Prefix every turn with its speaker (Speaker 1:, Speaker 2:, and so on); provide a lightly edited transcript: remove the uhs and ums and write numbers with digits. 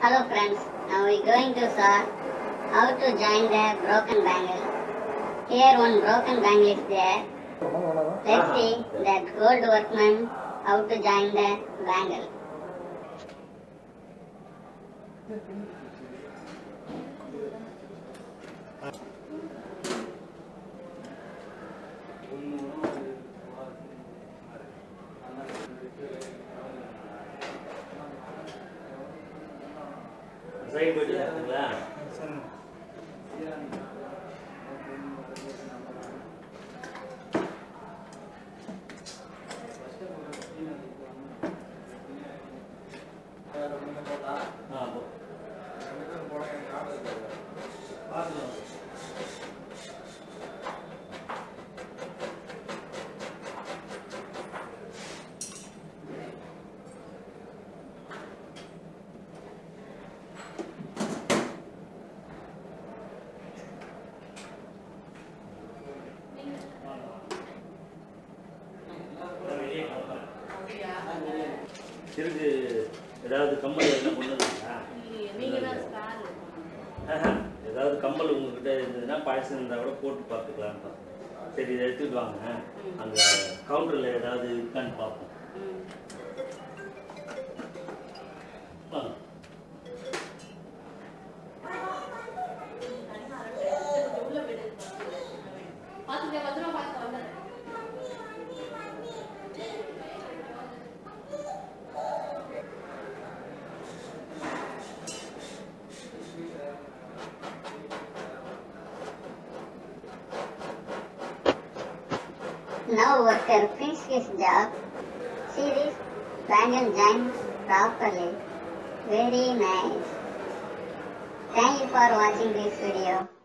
Speaker 1: Hello friends, now we are going to saw how to join the broken bangle. Here one broken bangle is there. Let's see that gold workman how to join the bangle.
Speaker 2: Side body இருக்குங்களா இருக்கு ஏதாவது கம்மல் என்ன பண்ணுவீங்களா ஏதாவது கம்மல் உங்ககிட்ட இருந்ததுன்னா பழசு இருந்தால் கூட போட்டு பார்த்துக்கலாம். சரி இதை எடுத்துட்டு வாங்க, அங்கே கவுண்டரில் ஏதாவது இருக்கான்னு பார்ப்போம்.
Speaker 1: Now worker finished his job. See this bangle joined properly. Very nice. Thank you for watching this video.